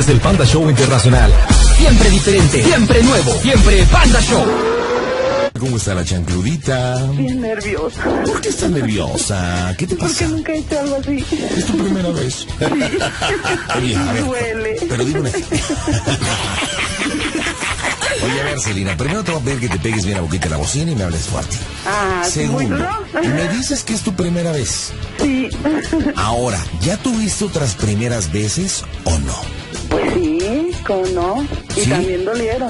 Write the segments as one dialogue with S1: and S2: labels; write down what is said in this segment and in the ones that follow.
S1: es el Panda Show Internacional. Siempre diferente, siempre nuevo, siempre Panda Show.
S2: ¿Cómo está la chancludita?
S3: Bien nerviosa.
S2: ¿Por qué estás nerviosa? ¿Qué te pasa?
S3: Porque nunca he hecho algo así.
S2: ¿Es tu primera vez?
S3: Sí.
S2: Oye, a ver,
S3: duele.
S2: pero dime una... Oye, a ver, Celina, primero te voy a pedir que te pegues bien la boquita de la bocina y me hables fuerte.
S3: Ah,
S2: Segundo,
S3: muy duro.
S2: me dices que es tu primera vez.
S3: Sí.
S2: Ahora, ¿ya tuviste otras primeras veces o no?
S3: Pues sí, ¿cómo no? Y
S2: ¿Sí?
S3: también dolieron.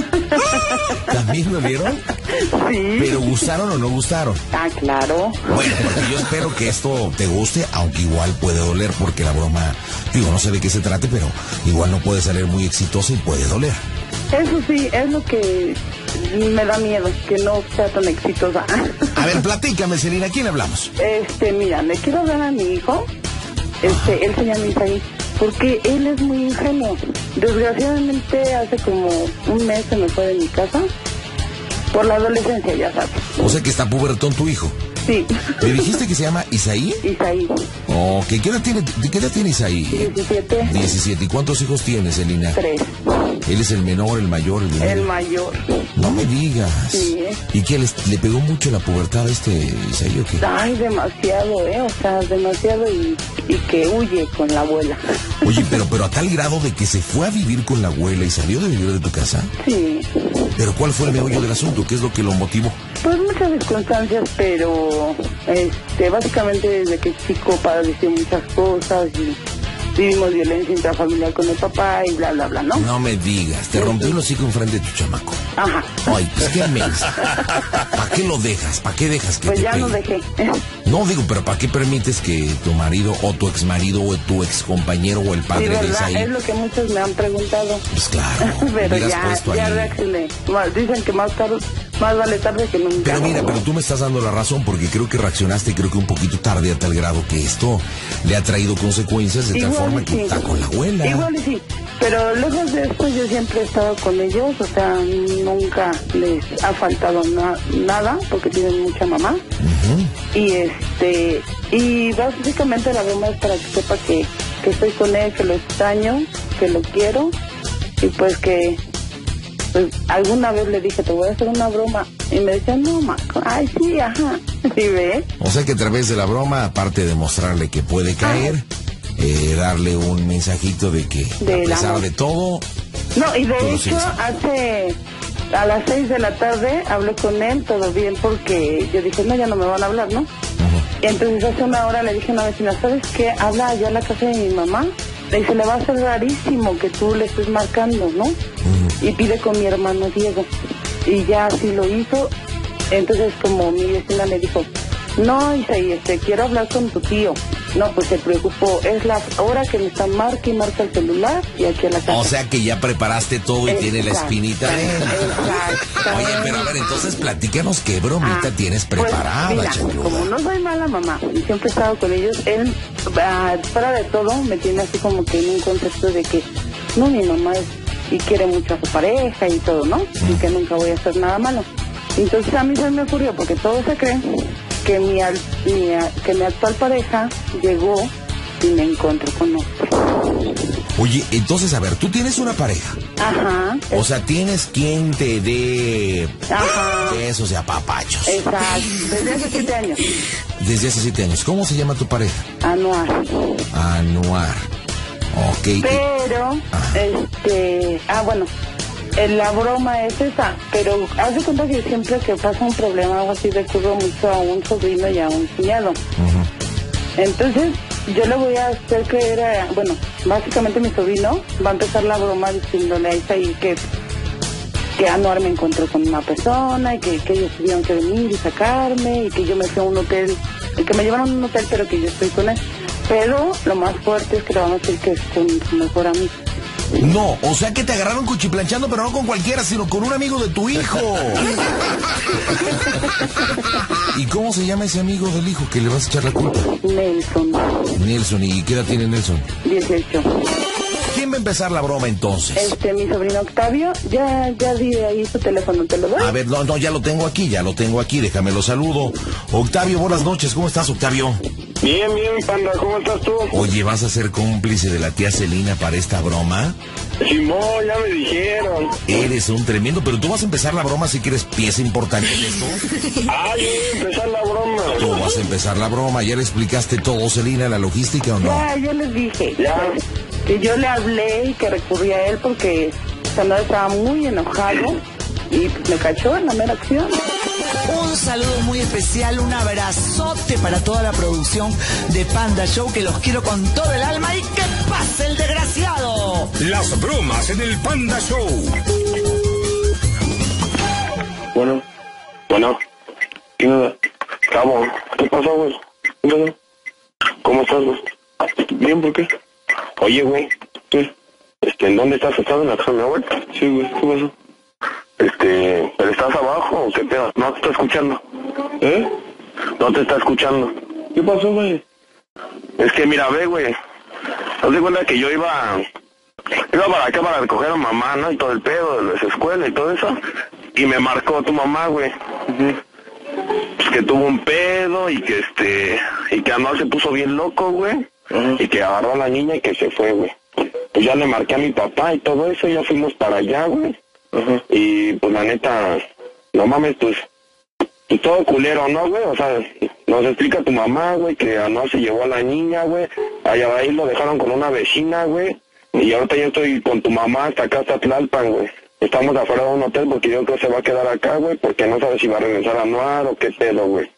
S2: ¿También dolieron?
S3: Sí.
S2: ¿Pero gustaron o no gustaron?
S3: Ah, claro.
S2: Bueno, porque yo espero que esto te guste, aunque igual puede doler, porque la broma, digo, no sé de qué se trate, pero igual no puede salir muy exitosa y puede doler.
S3: Eso sí, es lo que me da miedo, que no sea tan exitosa.
S2: A ver, platícame, Celina, ¿a quién hablamos?
S3: Mira, le quiero hablar a mi hijo. Él se llama Isaí, porque él es muy ingenuo. Desgraciadamente, hace como un mes se me fue de mi casa. Por la adolescencia, ya sabes.
S2: O sea que está pubertón tu hijo.
S3: Sí.
S2: ¿Me dijiste que se llama Isaí?
S3: Isaí.
S2: Ok, ¿qué edad tiene Isaí?
S3: 17.
S2: 17. ¿Y cuántos hijos tienes, Celina?
S3: 3.
S2: ¿Él es el menor, el mayor, el menor?
S3: El mayor.
S2: No me digas.
S3: Sí.
S2: ¿Y qué, le pegó mucho la pubertad a Isaí o qué?
S3: Ay, demasiado, o sea, demasiado y que huye con la abuela.
S2: Oye, pero a tal grado de que se fue a vivir con la abuela y salió de vivir de tu casa.
S3: Sí.
S2: ¿Pero cuál fue el meollo del asunto? ¿Qué es lo que lo motivó?
S3: Pues muchas circunstancias, pero básicamente desde que chico padeció muchas cosas y vivimos violencia intrafamiliar con el papá y bla, bla, bla, ¿no?
S2: No me digas, te rompió el hocico enfrente de tu chamaco.
S3: Ajá.
S2: Ay, pues qué mensa. ¿Para qué lo dejas? ¿Para qué dejas que
S3: pues
S2: te
S3: ya
S2: pegue?
S3: lo dejé.
S2: No, digo, pero ¿para qué permites que tu marido o tu exmarido o tu excompañero o el
S3: Sí,
S2: padre de
S3: verdad,
S2: Isaí?
S3: es lo que muchos me han preguntado.
S2: Pues claro,
S3: Pero
S2: hubieras
S3: ya
S2: puesto ahí.
S3: reaccioné. Dicen que más vale tarde que nunca.
S2: Pero mira, pero tú me estás dando la razón porque creo que reaccionaste, creo que un poquito tarde a tal grado que esto le ha traído consecuencias de tal
S3: Igual
S2: forma
S3: y
S2: que
S3: sí.
S2: está con la abuela.
S3: Igual y sí, pero lejos de esto yo siempre he estado con ellos, o sea, nunca les ha faltado nada porque tienen mucha mamá.
S2: Ujú.
S3: Y básicamente la broma es para que sepa que estoy con él, que lo extraño, que lo quiero y pues que pues alguna vez le dije, te voy a hacer una broma y me decía, no, Marco, ay sí, ajá, ¿sí ve?
S2: O sea que a través de la broma, aparte de mostrarle que puede caer, darle un mensajito de que a pesar
S3: amor.
S2: de todo...
S3: No, y de
S2: Tú lo
S3: hecho,
S2: sigues.
S3: a las 6 de la tarde hablé con él, todo bien, porque yo dije, no, ya no me van a hablar, ¿no? Y entonces hace una hora le dije a una vecina, ¿sabes qué? Habla allá en la casa de mi mamá. Le dice, le va a ser rarísimo que tú le estés marcando, ¿no? Y pide con mi hermano Diego. Y ya así lo hizo. Entonces como mi vecina le dijo, no, Isaí, quiero hablar con tu tío. No, pues se preocupó. Es la hora que me está marca y marca el celular y aquí a la casa.
S2: O sea que ya preparaste todo y tiene la espinita.
S3: Exacto.
S2: Oye, pero a ver, entonces platícanos qué bromita tienes preparada,
S3: pues, mira,
S2: chancluda.
S3: como no soy mala mamá y siempre he estado con ellos, él, fuera de todo, me tiene así como que en un concepto de que, no, mi mamá es y quiere mucho a su pareja y todo, ¿no? Y que nunca voy a hacer nada malo. Entonces a mí se me ocurrió, porque todos se creen que mi actual pareja llegó y me encontró con otro.
S2: Oye, entonces, a ver, tú tienes una pareja.
S3: Ajá.
S2: O sea, tienes quien te dé
S3: Ajá.
S2: besos y apapachos.
S3: Exacto. Desde hace 7 años.
S2: Desde hace 7 años. ¿Cómo se llama tu pareja?
S3: Anuar.
S2: Anuar. Ok.
S3: Pero, bueno, la broma es esa, pero haz de cuenta que siempre que pasa un problema o algo así recurro mucho a un sobrino y a un cuñado. Entonces, yo le voy a hacer creer básicamente mi sobrino va a empezar la broma diciéndole a Isaí que Anuar me encontró con una persona y que ellos tuvieron que venir y sacarme y que yo me fui a un hotel, y que me llevaron a un hotel pero que yo estoy con él. Pero lo más fuerte es que le van a decir que es con su mejor amigo.
S2: No, o sea que te agarraron cuchiplanchando, pero no con cualquiera, sino con un amigo de tu hijo. ¿Y cómo se llama ese amigo del hijo que le vas a echar la culpa?
S3: Nelson.
S2: Nelson, ¿y qué edad tiene Nelson?
S3: 18.
S2: ¿Quién va a empezar la broma entonces?
S3: Mi sobrino Octavio, ya di ahí su teléfono, ¿te lo doy?
S2: A ver, no, ya lo tengo aquí, déjame lo saludo. Octavio, buenas noches, ¿cómo estás, Octavio?
S4: Bien, Panda, ¿cómo estás tú?
S2: Oye, ¿vas a ser cómplice de la tía Celina para esta broma?
S4: Simón, ya me dijeron.
S2: Eres un tremendo, pero tú vas a empezar la broma si quieres pieza importante en esto.
S4: Yo voy a empezar la broma.
S2: Tú vas a empezar la broma, ¿ya le explicaste todo, Celina, la logística o no?
S3: Ya les dije.
S4: Ya.
S3: Que yo le hablé y que recurrí a él porque Sandra estaba muy enojado y pues, me cachó en la mera acción.
S5: Un saludo muy especial, un abrazote para toda la producción de Panda Show, que los quiero con todo el alma y que pase el desgraciado.
S1: Las bromas en el Panda Show.
S4: Bueno. ¿Qué onda? Cabo, ¿qué pasó, güey? ¿Qué pasó? ¿Cómo estás, güey? Bien, ¿por qué? Oye, güey. ¿Qué? ¿En dónde estás? ¿Estás en la casa de mi abuela? Sí, güey. ¿Qué pasó? ¿Pero estás abajo o qué pedo? No te está escuchando. ¿Eh? No te está escuchando. ¿Qué pasó, güey? Es que mira, ve, güey. Haz de cuenta que yo iba para acá para recoger a mamá, ¿no? Y todo el pedo de la escuela y todo eso. Y me marcó tu mamá, güey. Pues que tuvo un pedo y que y que Anual se puso bien loco, güey. Y que agarró a la niña y que se fue, güey. Pues ya le marqué a mi papá y todo eso, ya fuimos para allá, güey. Y pues la neta, no mames, pues todo culero, ¿no, güey? O sea, nos explica tu mamá, güey, que Anual se llevó a la niña, güey. Allá ahí lo dejaron con una vecina, güey. Y ahorita yo estoy con tu mamá hasta acá, hasta Tlalpan, güey. Estamos afuera de un hotel porque yo creo que se va a quedar acá, güey, porque no sabe si va a regresar a Anual o qué pedo, güey.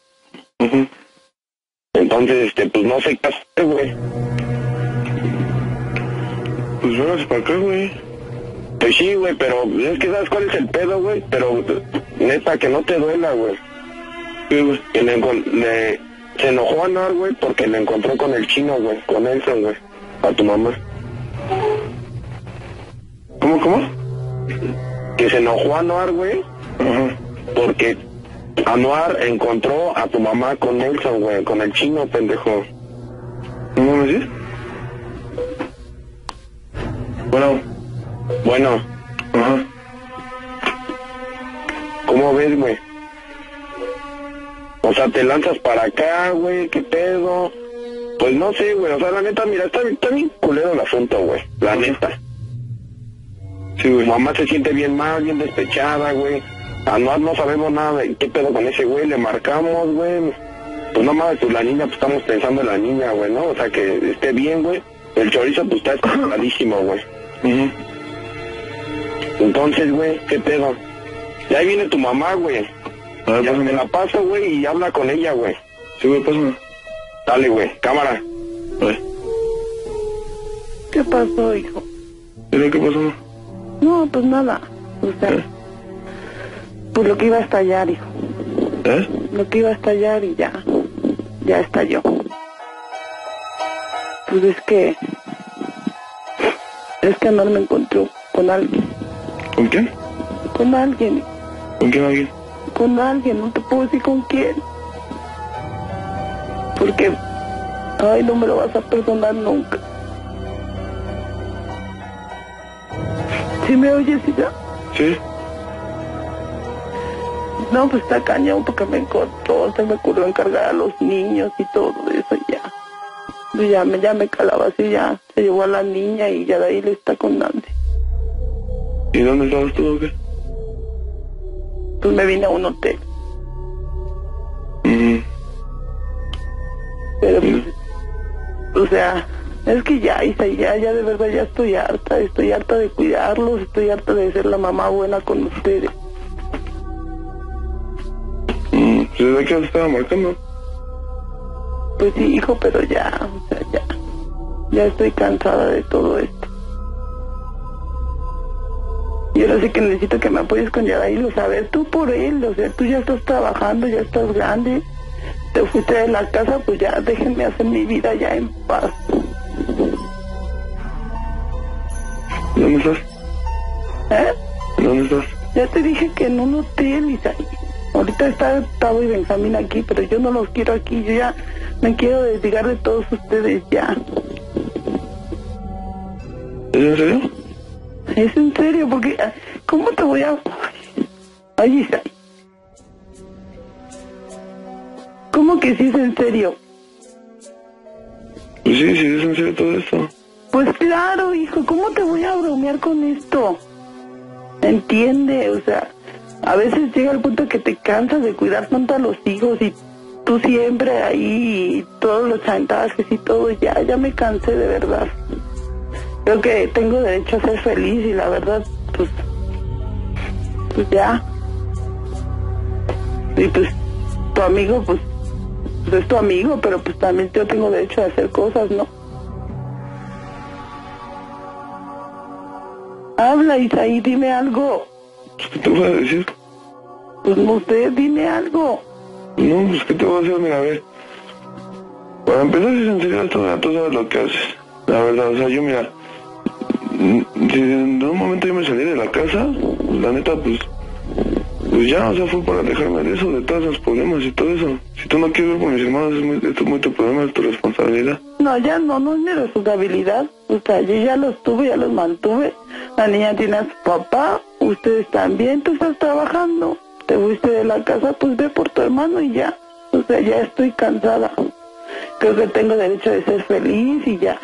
S4: Entonces, pues no sé qué hacer, güey. Pues vámonos para acá, güey. Pues sí, güey, pero es que ¿sabes cuál es el pedo, güey? Pero neta, que no te duela, güey. Sí, güey. Que se enojó a Anual, güey, porque le encontró con el chino, güey, con Elson, güey, a tu mamá. ¿Cómo? Que se enojó a Anual, güey, porque Anual encontró a tu mamá con Nelson, güey, con el chino, pendejo. ¿Cómo me dices? Bueno. ¿Cómo ves, güey? O sea, te lanzas para acá, güey, ¿qué pedo? Pues no sé, güey, o sea, la neta, mira, está bien culero el asunto, güey, la neta. Sí, güey. Mamá se siente bien mal, bien despechada, güey. Anual no sabemos nada de qué pedo con ese güey, le marcamos, güey. Pues no mames, pues la niña, pues estamos pensando en la niña, güey, ¿no? O sea, que esté bien, güey. El chorizo, pues está escondiladísimo, güey. Entonces, güey, ¿qué pedo? Y ahí viene tu mamá, güey. Ya me la paso, güey, y habla con ella, güey. Sí, güey, pásame. Dale, güey, cámara.
S3: ¿Qué pasó, hijo?
S4: ¿Qué pasó?
S3: No, pues nada. O sea, pues lo que iba a estallar, hijo. Lo que iba a estallar y ya estalló. Pues es que Anual me encontró con alguien.
S4: ¿Con quién?
S3: Con alguien.
S4: ¿Con quién alguien?
S3: Con alguien, no te puedo decir con quién. Porque, ay, no me lo vas a perdonar nunca. ¿Sí me oyes, hija? Sí. No, pues está cañón porque me encontró, se me ocurrió encargar a los niños y todo eso ya. Pues ya me calaba así, ya se llevó a la niña y ya de ahí le está con Nancy.
S4: ¿Y dónde estabas tú o qué?
S3: Pues me vine a un hotel. Pero pues, o sea, es que ya, Isa, ya de verdad ya estoy harta de cuidarlos, estoy harta de ser la mamá buena con ustedes.
S4: ¿Desde qué estaba marcando?
S3: Pues sí, hijo, pero ya, o sea, ya estoy cansada de todo esto. Y ahora sí que necesito que me apoyes con Yadailo, ¿sabes? Tú por él, o sea, tú ya estás trabajando, ya estás grande, te fuiste de la casa, pues ya déjenme hacer mi vida ya en paz.
S4: ¿Dónde estás? ¿Dónde estás?
S3: Ya te dije que en un hotel, Isaí. Ahorita está Tavo y Benjamín aquí, pero yo no los quiero aquí, yo ya me quiero desligar de todos ustedes ya.
S4: ¿Es en serio?
S3: Es en serio, porque ¿cómo te voy a...? Ay, Isaí. ¿Cómo que sí es en serio?
S4: Pues sí, sí, es en serio todo esto.
S3: Pues claro, hijo, ¿cómo te voy a bromear con esto? Entiende, o sea, a veces llega el punto que te cansas de cuidar tanto a los hijos y tú siempre ahí, y todos los chantajes y todo, ya me cansé de verdad. Creo que tengo derecho a ser feliz y la verdad, pues ya. Y pues tu amigo, pues es tu amigo, pero pues también yo tengo derecho a hacer cosas, ¿no? Habla, Isaí, dime algo.
S4: ¿Qué te voy a decir?
S3: Pues no sé, dime algo.
S4: No, pues ¿qué te voy a hacer? Mira, a ver. Para empezar, si es en serio, tú sabes lo que haces. La verdad, o sea, yo mira, si en un momento yo me salí de la casa, la neta, pues ya, o sea, fue para alejarme de eso, de todos los problemas y todo eso. Si tú no quieres ver por mis hermanos, esto es muy tu problema, es tu responsabilidad.
S3: No, ya no es mi responsabilidad. O sea, yo ya los tuve, ya los mantuve. La niña tiene a su papá, ustedes también, tú estás trabajando. Te fuiste de la casa, pues ve por tu hermano y ya. O sea, ya estoy cansada. Creo que tengo derecho de ser feliz y ya.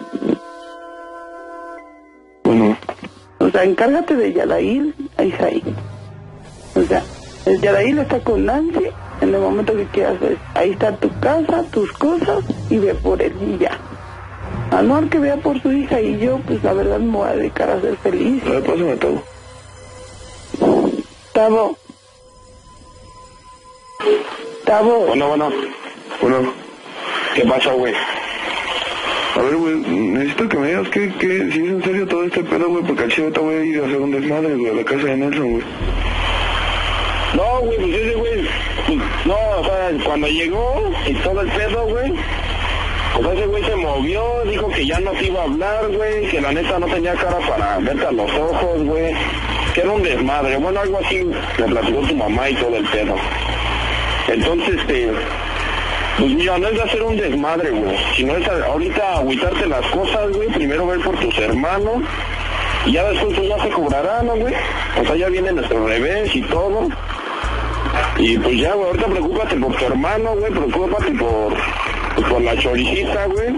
S4: Bueno.
S3: O sea, encárgate de Yadail, Isaí. O sea, el Yadail está con Nancy, en el momento que quieras ver. Ahí está tu casa, tus cosas, y ve por él y ya. Anuar que vea por su hija y yo, pues la verdad me voy a dedicar a ser feliz.
S4: A ver, pásame todo.
S3: Tavo.
S4: Bueno. ¿Qué pasa, güey? A ver, güey, necesito que me digas que si es en serio todo este pedo, güey, porque al chivo te voy a ir a hacer un desmadre, güey, a la casa de Nelson, güey.
S6: No, güey, pues ese güey, pues, no, o sea, cuando llegó y todo el pedo, güey, pues ese güey se movió, dijo que ya no te iba a hablar, güey, que la neta no tenía cara para verte a los ojos, güey, que era un desmadre, bueno, algo así me platicó tu mamá y todo el pedo. Entonces, pues mira, no es de hacer un desmadre, güey, sino es ahorita agüitarte las cosas, güey, primero ver por tus hermanos, y ya después pues ya se cobrarán, ¿no, güey? O sea, ya viene nuestro revés y todo. Y pues ya, güey, ahorita preocúpate por tu hermano, güey, preocúpate por la choricita, güey.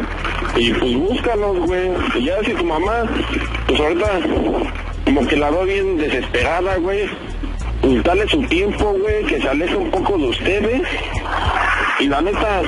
S6: Y pues búscalos, güey. Y ya si tu mamá, pues ahorita como que la veo bien desesperada, güey. Pues dale su tiempo, güey, que se aleje un poco de ustedes. Y la neta,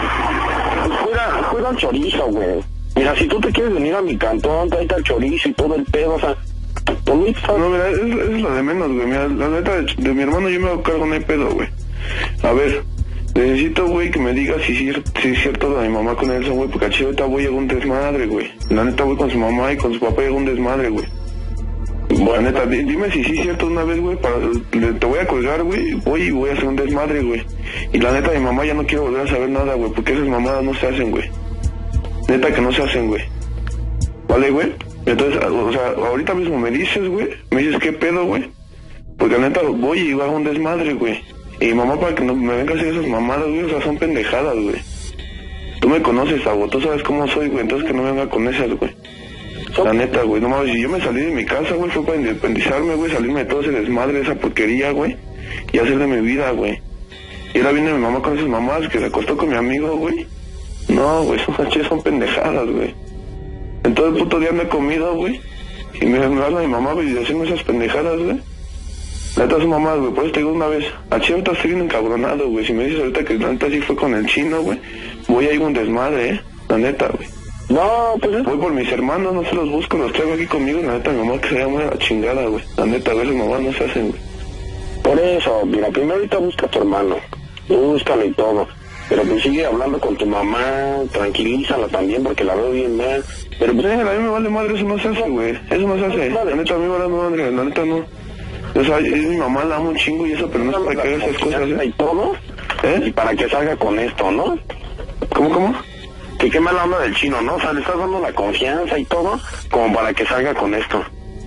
S6: pues cuida al chorizo, güey. Mira, si tú te quieres venir a mi cantón, trae el chorizo y todo el pedo, o sea...
S4: No, mira, es lo de menos, güey. Mira, la neta, de mi hermano yo me hago cargo, no hay pedo, güey. A ver, necesito, güey, que me digas si es cierto lo de mi mamá con Elsa, güey, porque a ahorita voy a un desmadre, güey. La neta, voy con su mamá y con su papá y un desmadre, güey. Bueno, neta, dime si sí es cierto una vez, güey, te voy a colgar, güey, voy a hacer un desmadre, güey. Y la neta, mi mamá ya no quiero volver a saber nada, güey, porque esas mamadas no se hacen, güey. Neta que no se hacen, güey. ¿Vale, güey? Entonces, o sea, ahorita mismo me dices, güey, me dices qué pedo, güey. Porque la neta voy y hago un desmadre, güey. Y mi mamá para que no me venga a hacer esas mamadas, güey, o sea, son pendejadas, güey. Tú me conoces, Abo, tú sabes cómo soy, güey, entonces que no me venga con esas, güey. La neta, güey, no mames, si yo me salí de mi casa, güey, fue para independizarme, güey, salirme de todo ese desmadre, esa porquería, güey, y hacer de mi vida, güey. Y ahora viene mi mamá con esas mamadas que se acostó con mi amigo, güey. No, güey, son pendejadas, güey. En todo el puto día me he comido, güey. Y me habla mi mamá, güey, de hacerme esas pendejadas, güey. La neta, su mamá, güey, por eso te digo una vez. Aquí ahorita estoy bien encabronado, güey. Si me dices ahorita que la neta sí fue con el chino, güey, voy a ir un desmadre, la neta, güey.
S6: No, pues...
S4: Voy por mis hermanos, no se los busco, los traigo aquí conmigo. La neta, mi mamá que se llama la chingada, güey. La neta, güey, esas mamás no se hacen, güey.
S6: Por eso, mira, primero ahorita busca a tu hermano. Búscalo y todo. Pero pues sigue hablando con tu mamá, tranquilízala también porque la veo bien mal.
S4: Pero pues a mí me vale madre, eso no se hace, güey. Eso no se hace. La neta, a mí me vale madre, la neta no. O sea, es mi mamá, la amo un chingo y eso, pero no es para que haga esas cosas, ¿eh?
S6: Y todo, y para que salga con esto, ¿no?
S4: ¿Cómo?
S6: Que qué mala onda del chino, ¿no? O sea, le estás dando la confianza y todo, como para que salga con esto.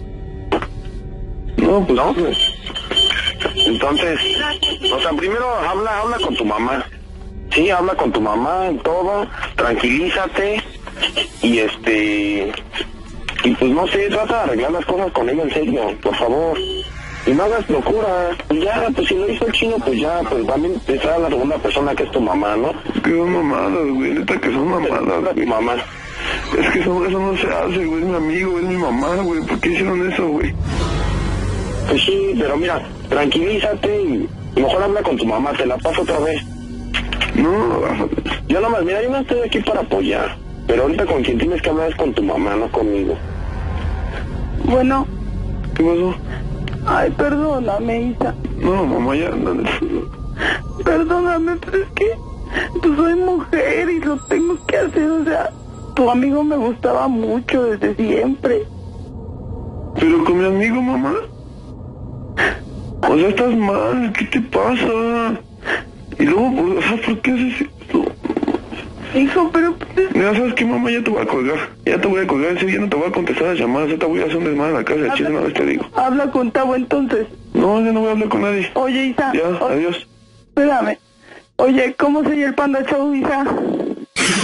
S4: No, pues
S6: ¿no? Entonces, o sea, primero habla con tu mamá. Sí, habla con tu mamá en todo, tranquilízate y y pues no sé, trata de arreglar las cosas con ella en serio, por favor. y no hagas locura. Y ya, pues si lo hizo el chino, pues ya, pues también está la segunda persona que es tu mamá, ¿no?
S4: Es que son mamadas, güey, neta que son mamadas, güey.
S6: Mamá.
S4: Es que eso no se hace, güey, es mi amigo, es mi mamá, güey, ¿por qué hicieron eso, güey?
S6: Pues sí, pero mira, tranquilízate y mejor habla con tu mamá, te la paso otra vez.
S4: No,
S6: Yo nomás, mira, yo no estoy aquí para apoyar, pero ahorita con quien tienes que hablar es con tu mamá, no conmigo.
S3: Bueno,
S4: ¿qué pasó?
S3: ay, perdóname, Isa.
S4: No, mamá, ya,
S3: Perdóname, pero es que pues soy mujer y lo tengo que hacer, o sea, tu amigo me gustaba mucho desde siempre.
S4: ¿Pero con mi amigo, mamá? O sea, estás mal, ¿qué te pasa? Y luego, o sea, ¿por qué haces esto?
S3: Hijo, pero pues...
S4: Mira, ¿sabes qué, mamá? Ya te voy a colgar. Ya te voy a colgar, en serio, ya no te voy a contestar las llamadas. Ya te voy a hacer un desmadre en la casa, de chile, una vez te digo.
S3: Habla con Tavo entonces.
S4: No, ya no voy a hablar con nadie.
S3: Oye, Isa.
S4: Ya, adiós.
S3: Espérame. Oye, ¿cómo se llama el Panda Show, Isa?
S2: No,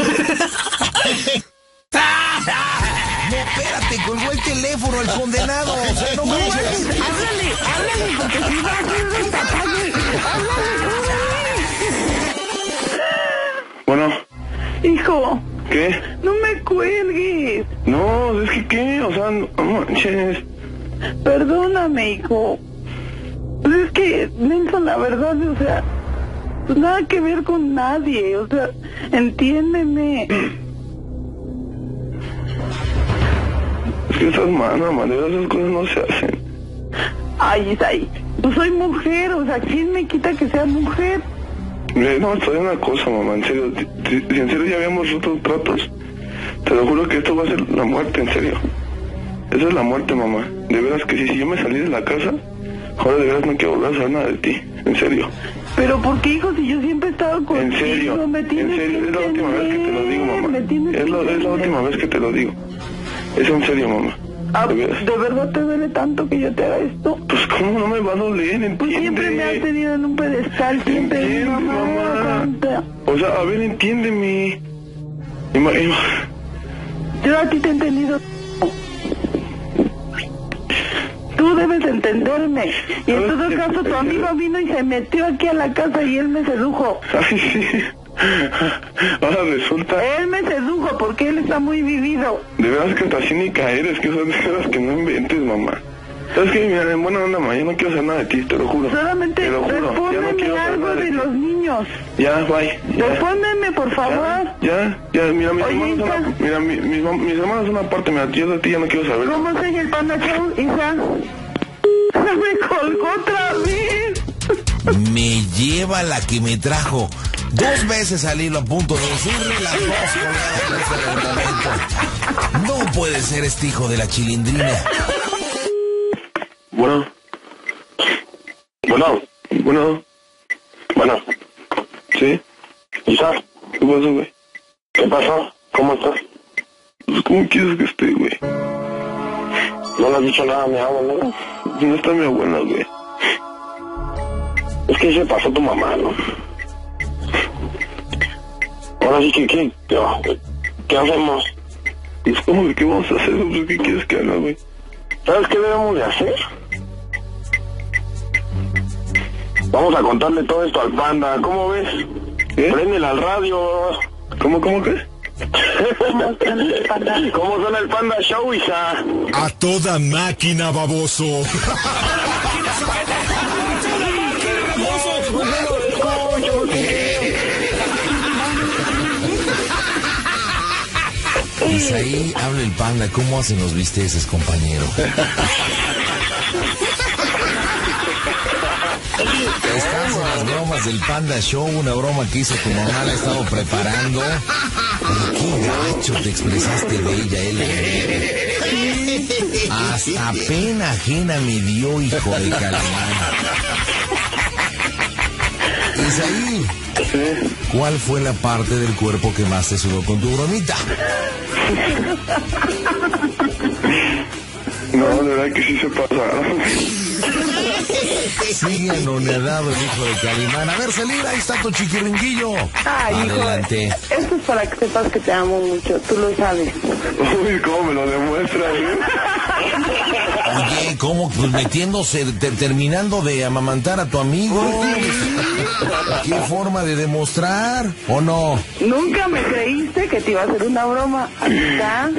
S2: espérate, colgó el teléfono, el condenado. O sea, no manches.
S3: Háblale, porque si va a hacer un destapalle. Háblale.
S4: Bueno,
S3: Hijo,
S4: ¿qué?
S3: no me cuelgues.
S4: No, es que ¿qué? O sea, no manches.
S3: Perdóname, hijo. Pues es que, Nelson, la verdad, o sea, pues nada que ver con nadie, o sea, entiéndeme.
S4: Es que estás mal, mamá, de verdad esas cosas no se hacen.
S3: Ay, Isaí, pues soy mujer, o sea, ¿quién me quita que sea mujer?
S4: No, te doy una cosa, mamá, en serio. Si en serio ya habíamos roto tratos, te lo juro que esto va a ser la muerte, en serio. Esa es la muerte, mamá. De veras que si yo me salí de la casa, ahora de veras no quiero volver a saber nada de ti, en serio.
S3: Pero ¿por qué, hijo, si yo siempre he estado contigo?
S4: En serio,
S3: me tienes
S4: en serio,
S3: que
S4: es la última vez que te lo digo, mamá.
S3: entender,
S4: Es la última vez que te lo digo. Es en serio, mamá.
S3: Ah,
S4: De veras.
S3: ¿de verdad te duele tanto que yo te haga esto?
S4: Pues cómo no me va a doler, entiende.
S3: Pues siempre me has tenido en un pedestal, siempre.
S4: Entiende, mamá. O sea, a ver, entiéndeme.
S3: Yo a ti te he entendido. Tú debes entenderme. Y en todo caso, tu amigo vino y se metió aquí a la casa y él me sedujo.
S4: Ay, sí. Ahora resulta...
S3: Él me sedujo porque él está muy vivido.
S4: De veras que hasta cínica eres, que son de veras que no inventes, mamá. ¿Sabes qué? Mira, en buena onda, mamá, yo no quiero hacer nada de ti, te lo juro.
S3: Solamente
S4: te lo juro, ya no
S3: respóndeme
S4: quiero hacer
S3: algo
S4: nada
S3: de
S4: ti.
S3: los niños.
S4: Ya, bye. Ya.
S3: Respóndeme, por favor.
S4: Ya, mira, mis
S3: Oye,
S4: hermanos son
S3: Isa.
S4: mira, mis hermanos son aparte, mira, yo de ti ya no quiero saber.
S3: ¿Cómo se llama el Panda Show, Isa? Me colgó otra vez.
S2: Me lleva la que me trajo. 2 veces al hilo a punto de decirle las 2 colgadas en este momento. No puede ser este hijo de la chilindrina.
S4: Bueno. ¿Sí?
S6: Isa,
S4: ¿Qué pasó, güey?
S6: ¿qué pasó? ¿Cómo estás?
S4: Pues, ¿cómo quieres que esté, güey?
S6: No le has dicho nada a mi abuela, ¿no?
S4: No está mi abuela, güey.
S6: Es que se pasó tu mamá, ¿no? Ahora sí que, ¿qué hacemos?
S4: Pues, ¿cómo que qué vamos a hacer? Pues, ¿qué quieres que haga, güey?
S6: ¿Sabes qué debemos de hacer? Vamos a contarle todo esto al Panda, ¿cómo ves?
S4: ¿Qué?
S6: Préndele al radio.
S4: ¿Cómo qué?
S6: ¿Cómo suena el Panda Show, Isa?
S1: A toda máquina, baboso.
S2: Isaí, habla el Panda. ¿Cómo hacen los bisteces, compañero? Estás en las bromas del Panda Show, una broma que hizo tu mamá, la he estado preparando. Oye, qué gacho te expresaste de ella, Hasta pena ajena me dio, hijo de Calimán. Isaí, ¿cuál fue la parte del cuerpo que más te sudó con tu bromita?
S4: No, de verdad que sí se pasaron.
S2: Sigue anonadado el hijo de Calimán. A ver, Celina, ahí está tu chiquiringuillo.
S3: Ay,
S2: Adelante.
S3: hijo, esto es para que sepas que te amo mucho, tú lo sabes.
S4: Uy, ¿cómo me lo demuestras, eh?
S2: Oye, ¿cómo? Pues metiéndose, terminando de amamantar a tu amigo. ¿Qué forma de demostrar? ¿O no?
S3: Nunca me creíste que te iba a hacer una broma. Aquí está.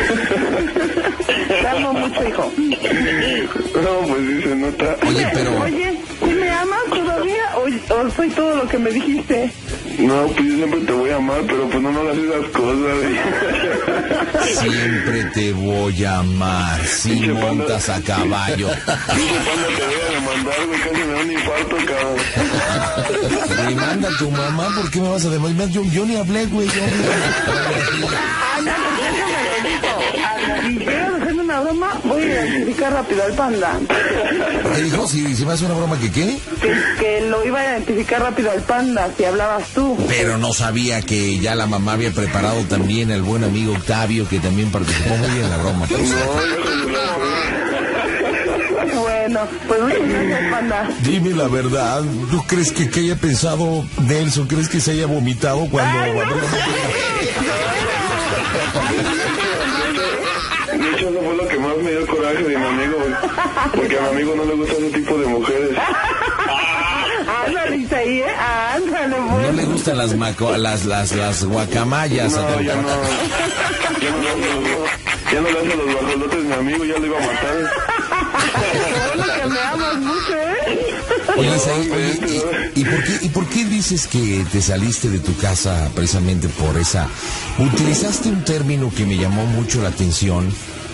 S3: Te amo mucho, hijo.
S4: No, pues sí se nota.
S2: Oye, pero...
S3: Oye, ¿sí me amas todavía o soy todo lo que me dijiste?
S4: No, pues yo siempre te voy a amar, pero pues no me hagas esas cosas.
S2: Siempre te voy a amar si
S4: Pinche
S2: montas a caballo.
S4: Pinche panda, te voy a demandar, güey, casi me da un infarto, cabrón.
S2: Demanda a tu mamá, ¿por qué me vas a demandar? Yo ni hablé, güey.
S3: Si quieres hacerme una broma, voy a identificar rápido al panda.
S2: ¿Qué dijo? Si me hace una broma, ¿que qué?
S3: Que lo iba a identificar rápido al panda, si hablabas tú.
S2: Pero no sabía que ya la mamá había preparado también al buen amigo Octavio, que también participó muy bien en la broma.
S3: Bueno, pues muchas gracias, panda.
S2: Dime la verdad, ¿tú crees que haya pensado Nelson? ¿Crees que se haya vomitado cuando...
S3: Ay, no.
S4: De hecho, eso fue lo que más me dio coraje de mi amigo, güey. Porque a mi amigo no le gusta ese tipo de mujeres.
S3: Ándale, Isaí, ándale, pues.
S2: No le gustan las guacamayas.
S4: No, ya no. Ya no le hace los bajolotes, mi amigo, ya lo iba a matar.
S3: Bueno, que me amas mucho, ¿eh?
S2: Oye, Isaí, ¿y por qué dices que te saliste de tu casa precisamente por esa? Utilizaste un término que me llamó mucho la atención.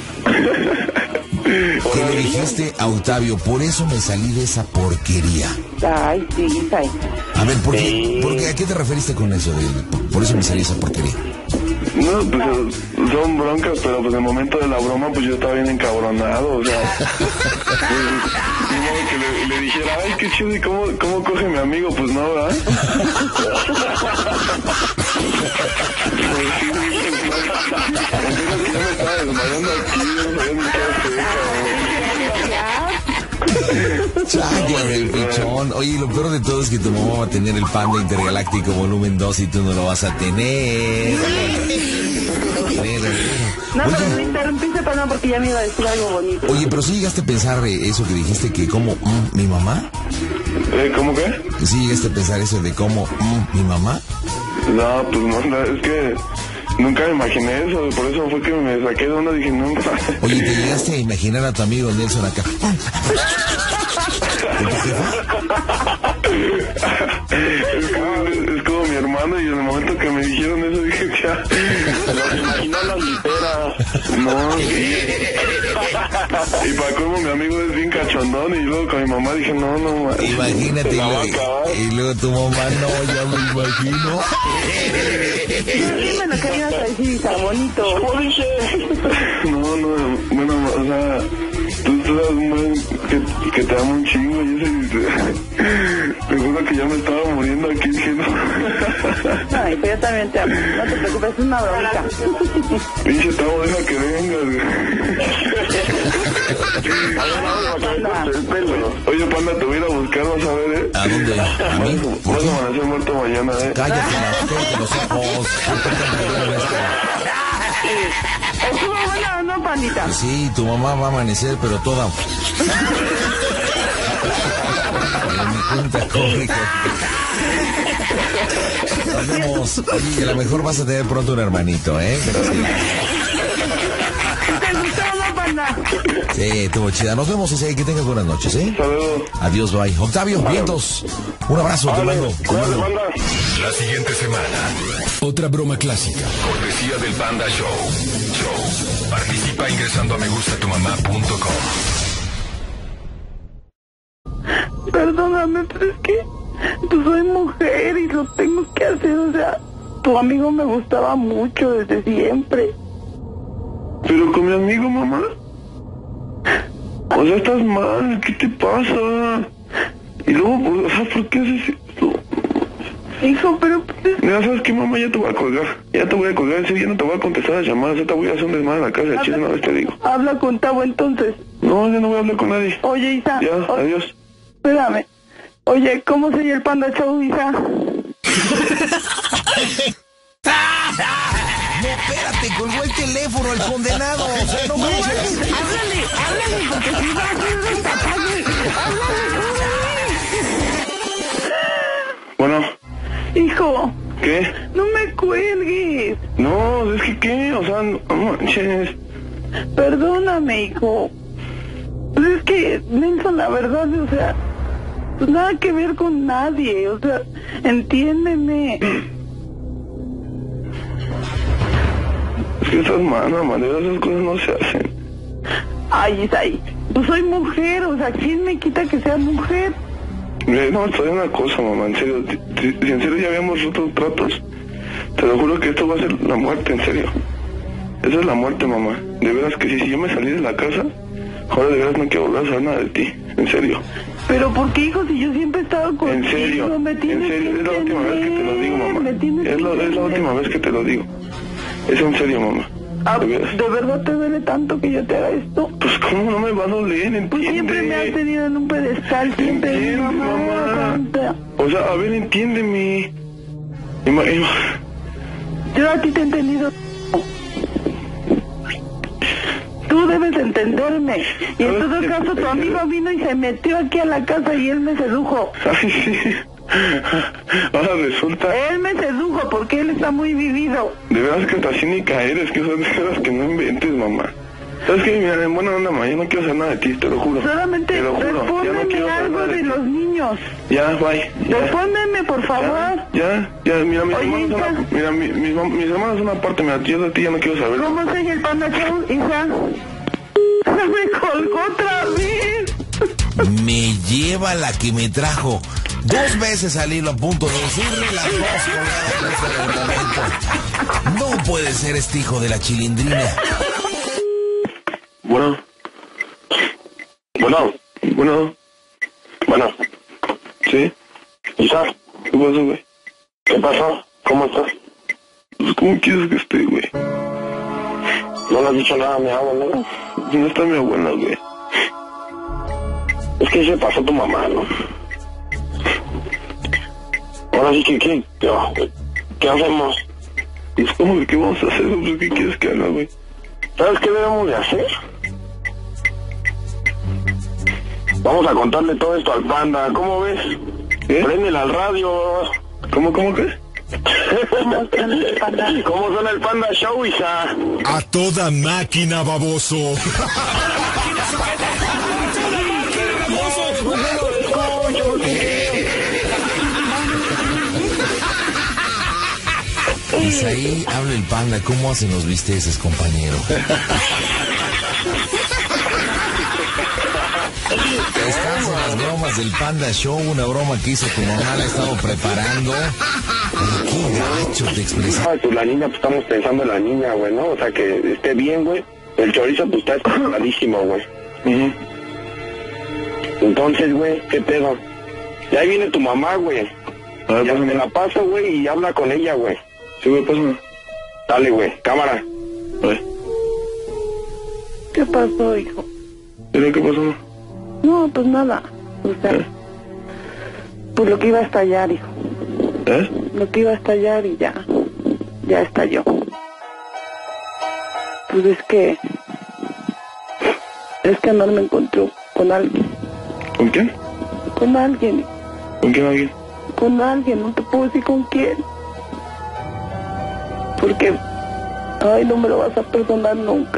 S2: Que le dijiste a Octavio, por eso me salí de esa porquería.
S3: Ay, sí, Isaí.
S2: A ver, ¿por qué, ¿a qué te referiste con eso? Por eso me salí de esa porquería.
S4: No, pues son broncas, pero pues en el momento de la broma, pues yo estaba bien encabronado, o sea. Pues, ni modo que le dijera, ay, qué chido, ¿y cómo coge mi amigo? Pues no, ¿verdad? Pues sí, ya me estaba desmayando aquí, yo no sabía ni qué hacer,
S2: Cháqueme el pichón. Oye, lo peor de todo es que tu mamá va a tener el Panda Intergaláctico volumen 2 y tú no lo vas a tener.
S3: No, pero me interrumpiste, panda, porque ya me iba a decir algo bonito.
S2: Oye, pero sí llegaste a pensar eso que dijiste, que como mi mamá.
S4: ¿Cómo qué?
S2: ¿Sí llegaste a pensar eso de cómo mi mamá?
S4: No, pues no, es que nunca me imaginé eso, por eso fue que me saqué de onda, dije, no.
S2: Oye, ¿te llegaste a imaginar a tu amigo Nelson acá? ¿Con tu jefa?
S4: Es como mi hermano, y en el momento que me dijeron eso dije, ya,
S6: Nos imaginó la litera.
S4: no. Y para colmo mi amigo es bien cachondón, y luego con mi mamá dije, no,
S2: Imagínate,
S4: la va a acabar.
S2: y luego tu mamá, no, ya me imagino.
S3: Dime lo que ibas a decir, Isa, bonito.
S4: No, bueno, o sea, tú sabes un buen que te amo un chingo, y ese, te juro que ya me estaba muriendo aquí, dije, no.
S3: Ay, pues yo también te amo. No te preocupes, es una bromita.
S4: Pinche Tavo, deja que vengas, Oye, panda, te voy a ir a buscar, vas a ver,
S2: ¿A dónde? ¿A mí? ¿Por
S4: Vas
S2: qué?
S4: a amanecer muerto mañana,
S2: Cállate los ojos.
S3: ¿Estuvo buena o no, pandita?
S2: Sí, tu mamá va a amanecer, pero toda... Mi cuenta cómica. Nos vemos. Oye, a lo mejor vas a tener pronto un hermanito, ¿eh? Pero sí.
S3: ¿Te gustó o no, panda?
S2: Sí, estuvo chida. Nos vemos, Isaí. Que tengas buenas noches, ¿eh?
S4: Saludos.
S2: Adiós, bye. Octavio, vientos. Un abrazo, te mando.
S7: La siguiente semana, otra broma clásica, cortesía del Panda Show. Participa ingresando a megustatumamá.com.
S3: Perdóname, pero es que tú soy mujer y lo tengo que hacer, o sea, tu amigo me gustaba mucho desde siempre.
S4: Pero con mi amigo, mamá. O sea, estás mal, ¿qué te pasa? Y luego, o sea, ¿por qué haces esto?
S3: Hijo, pero pues...
S4: Mira, ¿sabes qué, mamá? Ya te voy a colgar. Ya te voy a colgar, en serio, ya no te voy a contestar las llamadas. Ya te voy a hacer un desmadre en la casa de chile, una vez te digo.
S3: Habla con Tavo entonces.
S4: No, ya no voy a hablar con nadie.
S3: Oye, Isa.
S4: Ya, adiós.
S3: Espérame. Oye, ¿cómo se llama el Panda Show, Isa?
S2: No, espérate, colgó el teléfono, el condenado. O sea, no manches.
S3: Háblale, porque si va a hacer un tapaje.
S4: Bueno,
S3: Hijo,
S4: ¿qué?
S3: no me cuelgues.
S4: No, es que ¿qué? O sea, no manches.
S3: Perdóname, hijo. Pues es que, Nelson, la verdad, o sea, pues nada que ver con nadie, o sea, entiéndeme.
S4: Es que estás mal, mamá, de verdad esas cosas no se hacen.
S3: Ay, Isaí, pues soy mujer, o sea, ¿quién me quita que sea mujer?
S4: No, te digo una cosa, mamá, en serio, si en serio ya habíamos roto tratos, te lo juro que esto va a ser la muerte, en serio. Esa es la muerte, mamá. De veras que si yo me salí de la casa, ahora de veras no quiero volver a saber nada de ti, en serio.
S3: Pero ¿por qué, hijo, si yo siempre he estado contigo?
S4: En serio,
S3: me tienes
S4: en serio,
S3: que
S4: es la última vez que te lo digo, mamá.
S3: me tienes
S4: Es la última vez que te lo digo. Es en serio, mamá.
S3: Ah,
S4: De veras.
S3: ¿de verdad te duele tanto que yo te haga esto?
S4: Pues cómo no me va a doler, entiende.
S3: Pues siempre me has tenido en un pedestal, siempre mi
S4: Entiende,
S3: mamá.
S4: mamá. O sea, a ver, entiéndeme.
S3: Yo a ti te he entendido. Tú debes entenderme. Y en todo caso, tu amigo vino y se metió aquí a la casa y él me sedujo.
S4: Ay, sí. Ahora resulta...
S3: Él me sedujo porque él está muy vivido.
S4: De veras que hasta cínica eres, que son de veras que no inventes, mamá. ¿Sabes qué? Mira, en buena onda, mamá, yo no quiero hacer nada de ti, te lo juro.
S3: Solamente
S4: te lo juro, ya no
S3: respóndeme
S4: quiero saber
S3: algo
S4: nada
S3: de
S4: ti.
S3: los niños.
S4: Ya, bye. Ya.
S3: Respóndeme, por favor.
S4: Ya, mira, mis
S3: Oye,
S4: hermanos son
S3: hija.
S4: mira, mis hermanos son aparte, mira, yo de ti ya no quiero saber.
S3: ¿Cómo soy el Panda Show, hija? Me colgó otra vez.
S2: Me lleva la que me trajo. 2 veces al hilo a punto de decirle las 2 colgadas en este momento. No puede ser este hijo de la chilindrina.
S4: Bueno. ¿Sí?
S6: Isa,
S4: ¿Qué pasó, güey?
S6: ¿qué pasó? ¿Cómo estás?
S4: Pues, ¿cómo quieres que esté, güey?
S6: No le has dicho nada a mi abuela, ¿no?
S4: No está mi abuela, güey.
S6: Es que se pasó tu mamá, ¿no? Ahora sí que, ¿qué hacemos?
S4: Pues, ¿cómo que qué vamos a hacer? Pues, ¿qué quieres que haga, güey?
S6: ¿Sabes qué debemos de hacer? Vamos a contarle todo esto al Panda, ¿cómo ves?
S4: ¿Qué?
S6: Préndele al radio.
S4: ¿Cómo qué?
S6: ¿Cómo suena el Panda Show, hija?
S7: A toda máquina, baboso.
S2: Isaí, habla el Panda. ¿Cómo hacen los bisteces, compañero? Estás en las bromas del Panda Show, una broma que hizo tu mamá, la he estado preparando. Oye, qué gacho te expresas.
S6: Ah, pues la niña, pues estamos pensando en la niña, güey, ¿no? O sea, que esté bien, güey. El chorizo, pues está espesadísimo, güey. Entonces, güey, ¿qué pedo? Y ahí viene tu mamá, güey.
S4: A ver,
S6: Ya
S4: pásame.
S6: me la paso, güey, y habla con ella, güey.
S4: Sí, güey, pásame.
S6: Dale, güey, cámara.
S4: A ver.
S3: ¿Qué pasó, hijo?
S4: ¿Qué pasó?
S3: No, pues nada. O sea, pues lo que iba a estallar, hijo.
S4: ¿Eh?
S3: Lo que iba a estallar y ya estalló. Pues es que Anuar me encontró con alguien.
S4: ¿Con quién?
S3: Con alguien.
S4: ¿Con quién alguien?
S3: Con alguien, no te puedo decir con quién. Porque, ay, no me lo vas a perdonar nunca.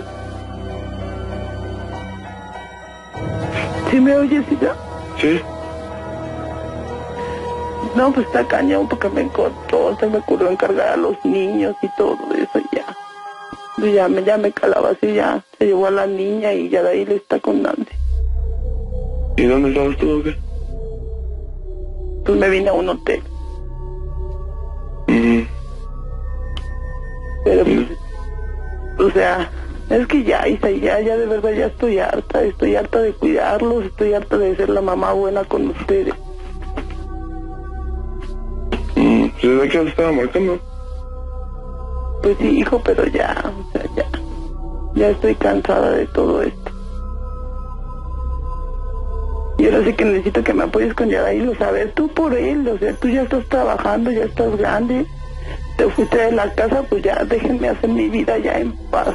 S3: ¿Sí me oyes, ya?
S4: ¿Sí?
S3: No, pues está cañón porque me encontró, se me ocurrió encargar a los niños y todo eso ya. Pues ya me calaba así, ya se llevó a la niña y ya de ahí le está con Nancy.
S4: ¿Y dónde estabas tú o qué?
S3: Pues me vine a un hotel. Pero pues, o sea, es que ya de verdad ya estoy harta de cuidarlos, estoy harta de ser la mamá buena con ustedes.
S4: ¿Desde qué estaba marcando?
S3: Pues sí, hijo, pero ya, o sea, ya estoy cansada de todo esto. Y ahora sí que necesito que me apoyes con Yadail, o sea, a ver, tú por él, o sea, tú ya estás trabajando, ya estás grande, te fuiste de la casa, pues ya déjenme hacer mi vida ya en paz.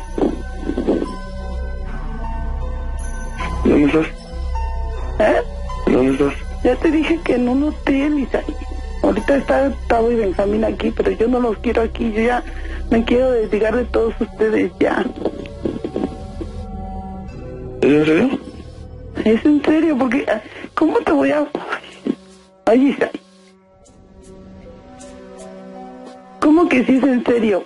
S4: ¿Dónde estás? ¿Dónde estás?
S3: Ya te dije que en un hotel, Isaí. Ahorita está Tavo y Benjamín aquí, pero yo no los quiero aquí. Yo ya me quiero desligar de todos ustedes ya.
S4: ¿Es en serio?
S3: Es en serio, porque... ¿Cómo te voy a...? Ay, Isaí. ¿Cómo que sí es en serio?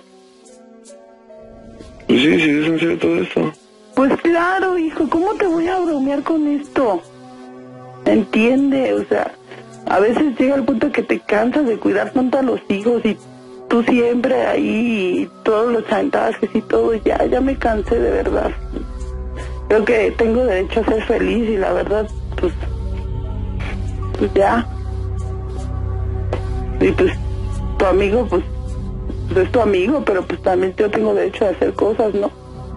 S4: Pues sí, sí, es en serio todo esto.
S3: Pues claro, hijo, ¿cómo te voy a bromear con esto? Entiende, o sea, a veces llega el punto que te cansas de cuidar tanto a los hijos y tú siempre ahí y todos los chantajes y todo, ya me cansé de verdad. Creo que tengo derecho a ser feliz y la verdad, pues ya. Y pues tu amigo, pues es tu amigo, pero pues también yo tengo derecho a hacer cosas, ¿no?